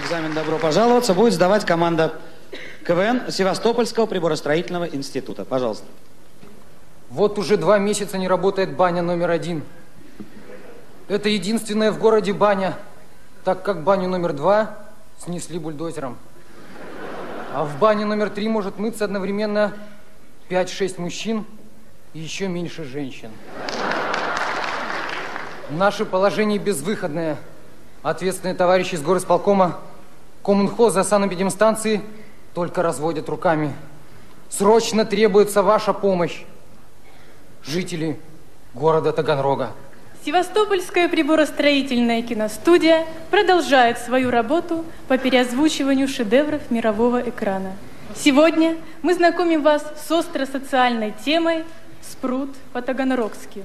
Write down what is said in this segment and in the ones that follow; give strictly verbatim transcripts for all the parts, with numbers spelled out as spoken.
Экзамен «Добро пожаловаться» будет сдавать команда КВН Севастопольского приборостроительного института. Пожалуйста. Вот уже два месяца не работает баня номер один. Это единственная в городе баня, так как баню номер два снесли бульдозером. А в бане номер три может мыться одновременно пять-шесть мужчин и еще меньше женщин. Наше положение безвыходное. Ответственные товарищи из горосполкома, коммунхоза, санэпидемстанции только разводят руками. Срочно требуется ваша помощь, жители города Таганрога. Севастопольская приборостроительная киностудия продолжает свою работу по переозвучиванию шедевров мирового экрана. Сегодня мы знакомим вас с остро-социальной темой «Спрут по-таганрогски».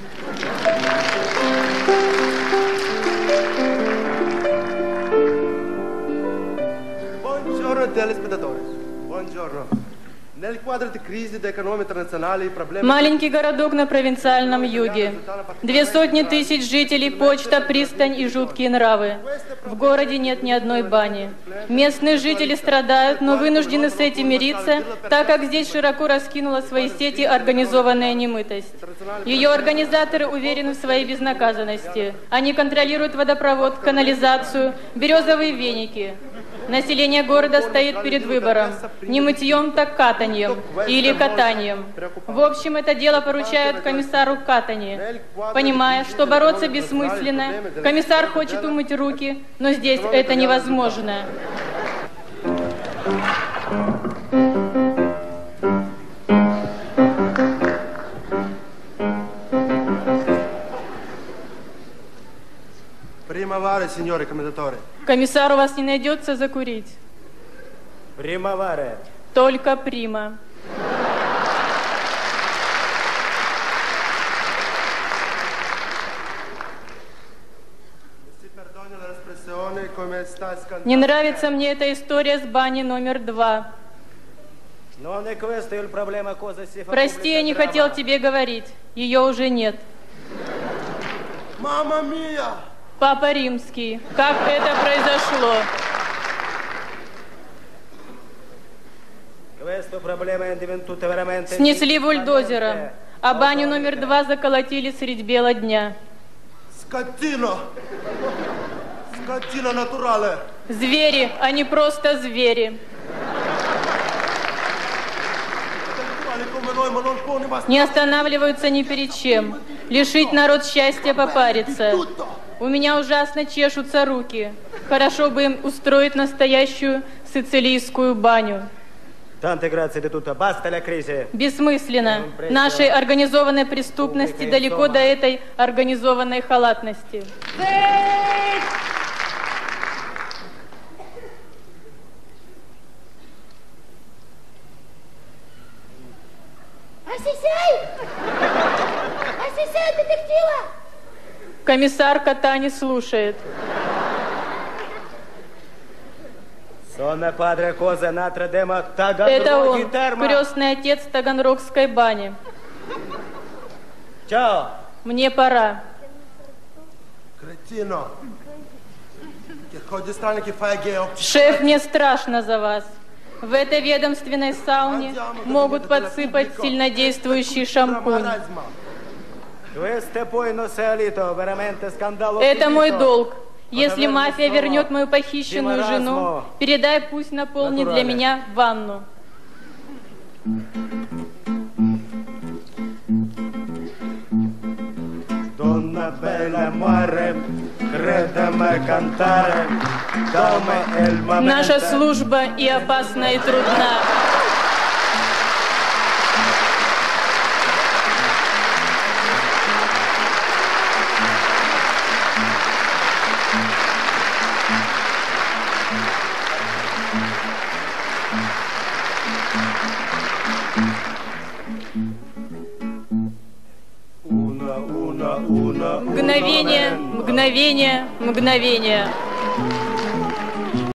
Buongiorno telespettatori. Buongiorno. Nel quadro di crisi dell'economia internazionale, problemi... Маленький городок на провинциальном юге. Две сотни тысяч жителей, почта, пристань и жуткие нравы. В городе нет ни одной бани. Местные жители страдают, но вынуждены с этим мириться, так как здесь широко раскинула свои сети организованная немытость. Ее организаторы уверены в своей безнаказанности. Они контролируют водопровод, канализацию, березовые веники. Население города стоит перед выбором. Не мытьем, так катаньем. Или катанием. В общем, это дело поручают комиссару Катани. Понимая, что бороться бессмысленно, комиссар хочет умыть руки, но здесь это невозможно. Примаваре, сеньоры комментаторы. Комиссар, у вас не найдется закурить? Примаваре. Только прима. Не нравится мне эта история с баней номер два. Прости, я не хотел тебе говорить. Ее уже нет. Мама мия! Папа Римский, как это произошло? Снесли бульдозером, а баню номер два заколотили средь бела дня. Скотина! Скотина натурале! Звери, а не просто звери. Не останавливаются ни перед чем. Лишить народ счастья попариться. У меня ужасно чешутся руки. Хорошо бы им устроить настоящую сицилийскую баню. Бессмысленно. Нашей организованной преступности далеко до этой организованной халатности. Асисей! Асисей, детектива! Комиссар кота не слушает. Это он, крестный отец таганрогской бани. Чао. Мне пора. Шеф, мне страшно за вас. В этой ведомственной сауне могут подсыпать сильнодействующий шампунь. Это мой долг. Если мафия вернет мою похищенную жену, передай, пусть наполнит для меня ванну. Наша служба и опасна, и трудна. Мгновение, мгновение, мгновение.